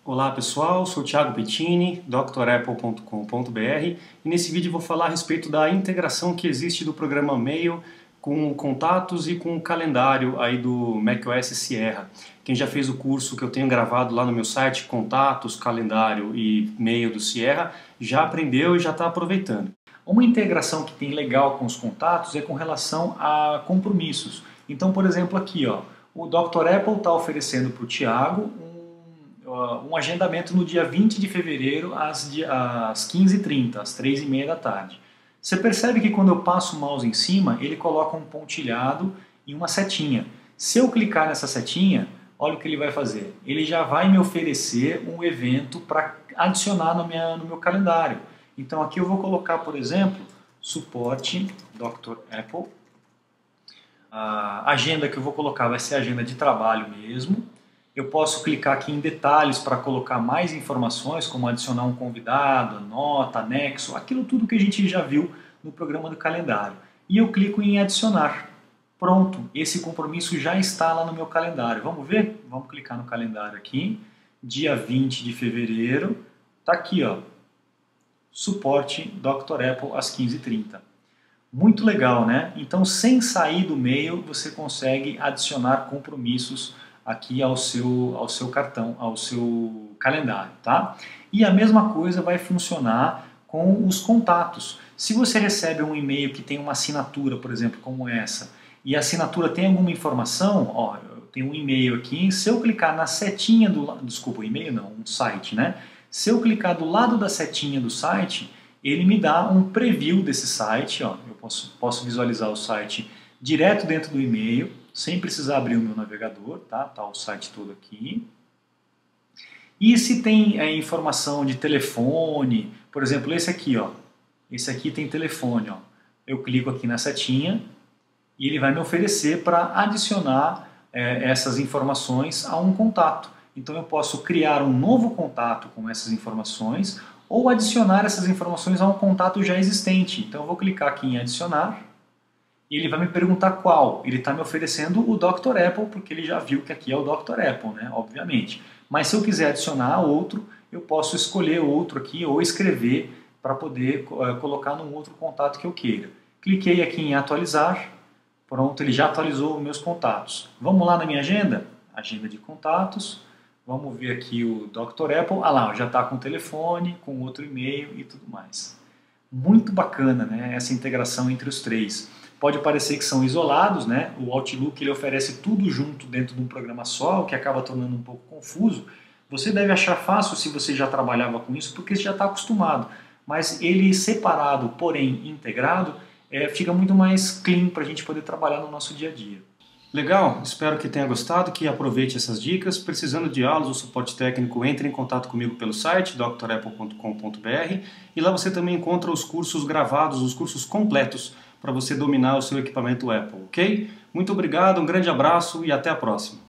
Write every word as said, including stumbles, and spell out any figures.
Olá pessoal, sou Thiago Bettini, doutor apple ponto com ponto br, e nesse vídeo vou falar a respeito da integração que existe do programa Mail com contatos e com o calendário aí do macOS Sierra. Quem já fez o curso que eu tenho gravado lá no meu site, Contatos, Calendário e Mail do Sierra, já aprendeu e já está aproveitando. Uma integração que tem legal com os contatos é com relação a compromissos. Então, por exemplo, aqui, ó, o doutor Apple está oferecendo para o Thiago um, um agendamento no dia vinte de fevereiro às, às quinze e trinta, às três e meia da tarde. Você percebe que quando eu passo o mouse em cima, ele coloca um pontilhado e uma setinha. Se eu clicar nessa setinha, olha o que ele vai fazer. Ele já vai me oferecer um evento para adicionar no, minha, no meu calendário. Então aqui eu vou colocar, por exemplo, suporte doutor Apple. A agenda que eu vou colocar vai ser a agenda de trabalho mesmo. Eu posso clicar aqui em detalhes para colocar mais informações, como adicionar um convidado, nota, anexo, aquilo tudo que a gente já viu no programa do calendário. E eu clico em adicionar. Pronto, esse compromisso já está lá no meu calendário. Vamos ver? Vamos clicar no calendário aqui. Dia vinte de fevereiro. Está aqui, ó. Suporte doutor Apple às quinze e trinta. Muito legal, né? Então, sem sair do e-mail, você consegue adicionar compromissos aqui ao seu, ao seu cartão, ao seu calendário, tá? E a mesma coisa vai funcionar com os contatos. Se você recebe um e-mail que tem uma assinatura, por exemplo, como essa, e a assinatura tem alguma informação, ó, eu tenho um e-mail aqui, se eu clicar na setinha do lado, desculpa, e-mail não, um site, né? Se eu clicar do lado da setinha do site, ele me dá um preview desse site, ó, eu posso, posso visualizar o site direto dentro do e-mail, sem precisar abrir o meu navegador, tá? Tá o site todo aqui. E se tem é, informação de telefone, por exemplo, esse aqui, ó, esse aqui tem telefone, ó. Eu clico aqui na setinha e ele vai me oferecer para adicionar é, essas informações a um contato. Então eu posso criar um novo contato com essas informações ou adicionar essas informações a um contato já existente. Então eu vou clicar aqui em adicionar e ele vai me perguntar qual. Ele está me oferecendo o doutor Apple, porque ele já viu que aqui é o doutor Apple, né? Obviamente. Mas se eu quiser adicionar outro, eu posso escolher outro aqui ou escrever para poder uh, colocar num outro contato que eu queira. Cliquei aqui em atualizar. Pronto, ele já atualizou os meus contatos. Vamos lá na minha agenda? Agenda de contatos. Vamos ver aqui o doutor Apple. Ah lá, já está com o telefone, com outro e-mail e tudo mais. Muito bacana, né, essa integração entre os três. Pode parecer que são isolados, né? O Outlook ele oferece tudo junto dentro de um programa só, o que acaba tornando um pouco confuso. Você deve achar fácil se você já trabalhava com isso, porque você já está acostumado. Mas ele separado, porém integrado, é, fica muito mais clean para a gente poder trabalhar no nosso dia a dia. Legal, espero que tenha gostado, que aproveite essas dicas. Precisando de aulas ou suporte técnico, entre em contato comigo pelo site doutor apple ponto com ponto br e lá você também encontra os cursos gravados, os cursos completos para você dominar o seu equipamento Apple, ok? Muito obrigado, um grande abraço e até a próxima.